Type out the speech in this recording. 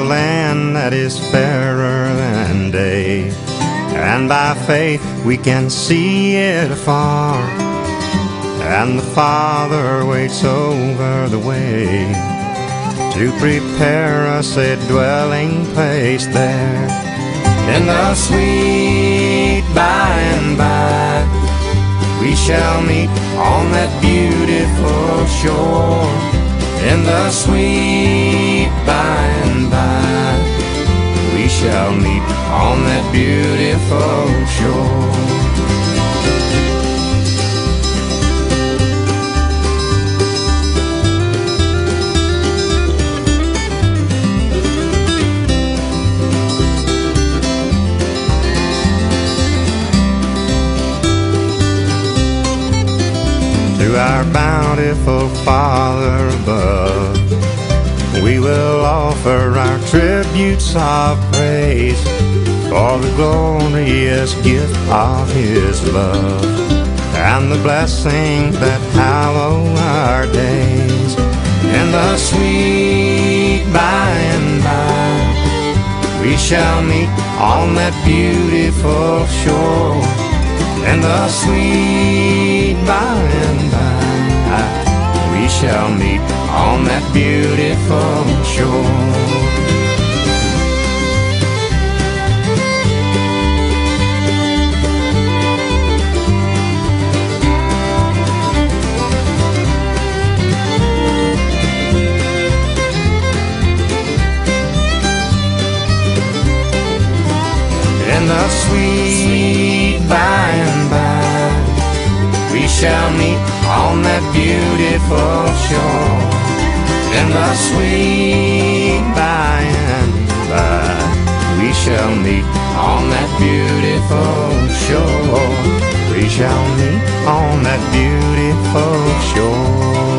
land that is fairer than day, and by faith we can see it afar, and the Father waits over the way to prepare us a dwelling place there. In the sweet by and by we shall meet on that beautiful shore. In the sweet by and by we shall meet on that beautiful shore. To our bountiful Father above, we will offer our tributes of praise for the glorious gift of His love and the blessings that hallow our days. In the sweet by and by we shall meet on that beautiful shore. In the sweet by and by we shall meet on that beautiful shore. In the sweet by and by we shall meet on that beautiful shore. In the sweet by and by we shall meet on that beautiful shore. We shall meet on that beautiful shore.